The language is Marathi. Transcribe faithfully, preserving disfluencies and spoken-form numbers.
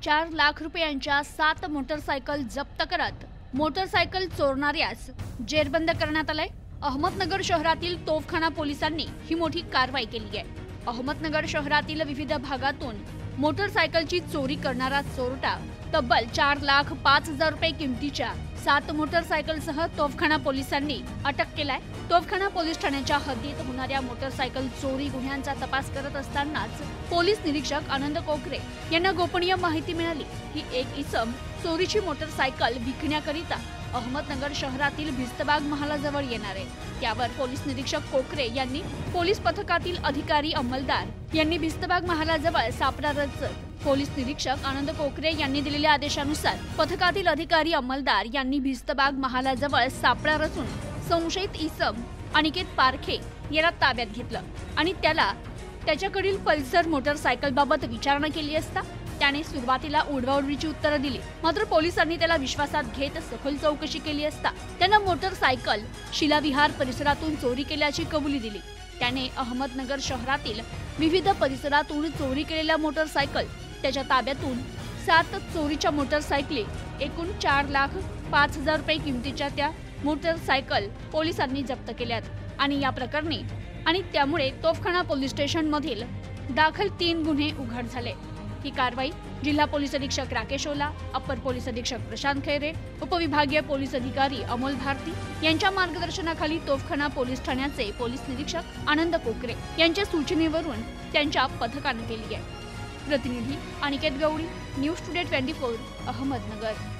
चार लाख रुपयांच्या सात मोटरसायकल जप्त करत मोटरसायकल चोरणाऱ्यास जेरबंद करण्यात आलाय। अहमदनगर शहरातील तोफखाना पोलिसांनी ही मोठी कारवाई केली आहे। अहमदनगर शहरातील विविध भागातून मोटरसायकलची चोरी करणारा चोरटा तब्बल चार लाख पाच हजार रुपये किमतीच्या सात मोटरसायकलसह तोफखाना पोलिसांनी अटक केलाय। तोफखाना पोलीस ठाण्याच्या हद्दीत होणाऱ्या मोटरसायकल चोरी गुन्ह्यांचा तपास करत असतानाच पोलीस निरीक्षक आनंद कोकरे यांना गोपनीय माहिती मिळाली की एक इसम चोरीची मोटरसायकल विकण्याकरिता अहमदनगर शहरातील भिस्तबाग महालाजवळ येणार आहे। त्यावर पोलीस निरीक्षक कोकरे यांनी पोलीस पथकातील अधिकारी अंमलदार यांनी भिस्तबाग महालाजवळ सापळा रचत पोलीस निरीक्षक आनंद कोकरे यांनी दिलेल्या आदेशानुसार पथकातील अधिकारी अंमलदार यांनी भिस्तबाग महालाजवळ सापळा रचून संशयित इसम अनिकेत पारखे याला ताब्यात घेतलं आणि त्याला त्याच्याकडील पल्सर मोटरसायकल बाबत विचारणा केली असता त्याने सुरुवातीला उडवाउडवीची उत्तरं दिली। मात्र पोलिसांनी त्याला विश्वासात घेत सखोल चौकशी केली असता त्यानं मोटरसायकल शिलाविहार परिसरातून चोरी केल्याची कबुली दिली। त्याने अहमदनगर शहरातील विविध परिसरातून चोरी केलेल्या मोटरसायकल त्याच्या ताब्यातून सात चोरीच्या मोटरसायकली एकूण चार लाख पाच हजार रुपये किमतीच्या त्या मोटरसायकल पोलिसांनी जप्त केल्यात आणि या प्रकरणी आणि त्यामुळे तोफखाना पोलीस स्टेशन मधील दाखल तीन गुन्हे उघड झाले। ही कारवाई जिल्हा पोलीस अधीक्षक राकेश ओला, अप्पर पोलीस अधीक्षक प्रशांत खैरे, उपविभागीय पोलीस अधिकारी अमोल भारती यांच्या मार्गदर्शनाखाली तोफखाना पोलीस ठाण्याचे पोलीस निरीक्षक आनंद कोकरे यांच्या सूचनेवरून त्यांच्या पथकाने केली आहे। प्रतिनिधी अनिकेत गवळी, न्यूज टुडे चोवीस अहमदनगर।